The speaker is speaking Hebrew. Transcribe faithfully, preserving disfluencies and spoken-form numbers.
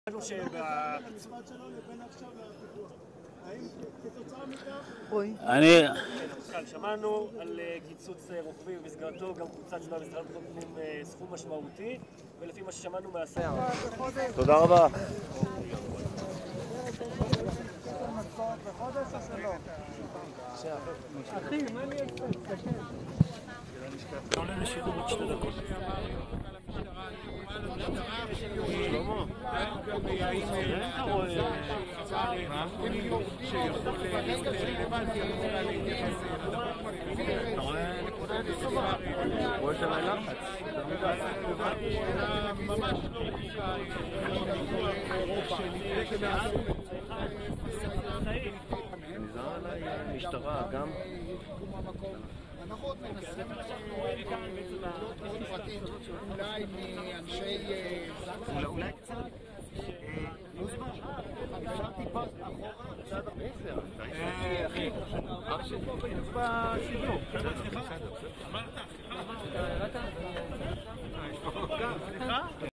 אני... שמענו על קיצוץ רוחבי ובסגרתו גם קוצץ במשרד הפנים סכום משמעותי, ולפי מה ששמענו מהשר. תודה רבה. אחי, מה אני אעשה? תסתכל. זה עולה לשידור עוד שתי דקות. שלמה, האם אתה רואה שיכול להיות רלוונטי להתייחס אתה רואה נקודה לסובה רואה שם לחץ ממש לא חוקה נזהר עליי משטרה גם אנחנו עוד מנסים אולי מאנשי אולי קצת מוזמן אפשר טיפה אחורה קצת עשר אחי בשידור אמרת